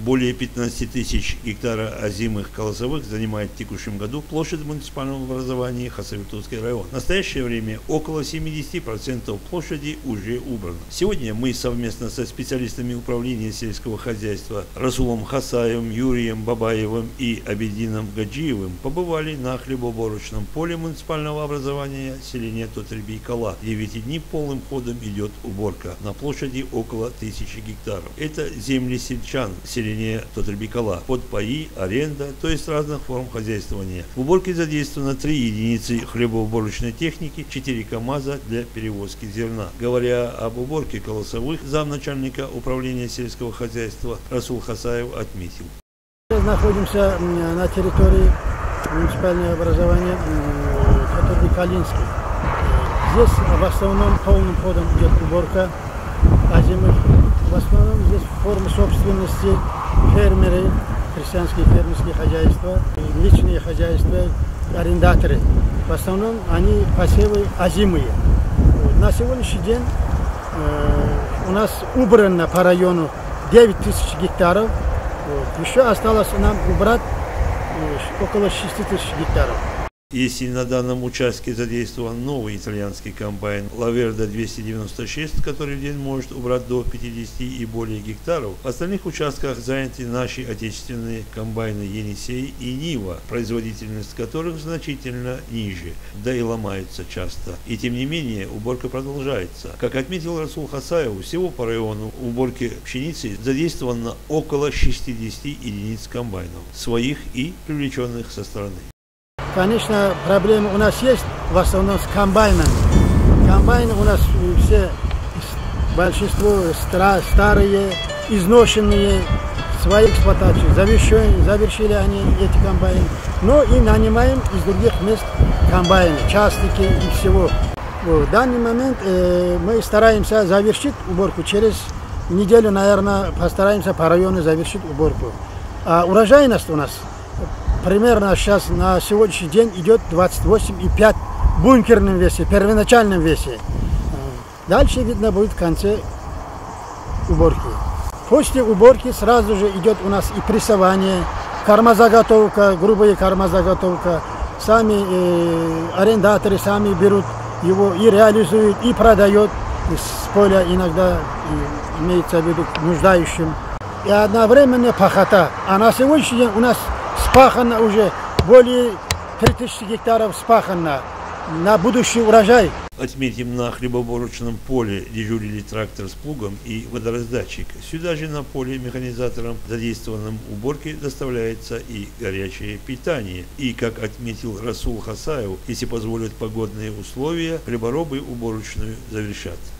Более 15 тысяч гектара озимых колосовых занимает в текущем году площадь муниципального образования Хасавюртовский район. В настоящее время около 70% площади уже убрано. Сегодня мы совместно со специалистами управления сельского хозяйства Расулом Хасаевым, Юрием Бабаевым и Абедином Гаджиевым побывали на хлебоуборочном поле муниципального образования селения Тотребикала, где в эти дни полным ходом идет уборка на площади около 1000 гектаров. Это земли сельчан селения Тотребикала под паи, аренда, то есть разных форм хозяйствования. В уборке задействовано 3 единицы хлебоуборочной техники, 4 КАМАЗа для перевозки зерна. Говоря об уборке колосовых, замначальника управления сельского хозяйства Расул Хасаев отметил. Находимся на территории муниципального образования Тотребикалинский. Здесь в основном полным ходом идет уборка озимых. В основном здесь формы собственности фермеры, крестьянские фермерские хозяйства, личные хозяйства, арендаторы. В основном они посевы озимые. На сегодняшний день у нас убрано по району 9000 гектаров. Еще осталось нам убрать около 6000 гектаров. Если на данном участке задействован новый итальянский комбайн Лаверда 296, который в день может убрать до 50 и более гектаров, в остальных участках заняты наши отечественные комбайны Енисей и Нива, производительность которых значительно ниже, да и ломаются часто. И тем не менее уборка продолжается. Как отметил Расул Хасаев, всего по району уборки пшеницы задействовано около 60 единиц комбайнов, своих и привлеченных со стороны. Конечно, проблемы у нас есть в основном с комбайнами. Комбайны у нас все, большинство старые, изношенные, свои эксплуатации. Завершили они эти комбайны. Но и нанимаем из других мест комбайны, частники и всего. В данный момент мы стараемся завершить уборку. Через неделю, наверное, постараемся по району завершить уборку. А урожайность у нас примерно сейчас на сегодняшний день идет 28,5 в бункерном весе, первоначальном весе. Дальше видно будет в конце уборки. После уборки сразу же идет у нас и прессование, кормозаготовка, грубая кормозаготовка. Сами арендаторы сами берут его и реализуют, и продают с поля иногда, имеется в виду нуждающим. И одновременно пахота. А на сегодняшний день у нас спахано уже более 3000 гектаров спахано на будущий урожай. Отметим, на хлебоуборочном поле дежурили трактор с плугом и водораздатчик. Сюда же на поле механизатором, задействованным в уборке, доставляется и горячее питание. И, как отметил Расул Хасаев, если позволят погодные условия, хлеборобы уборочную завершат.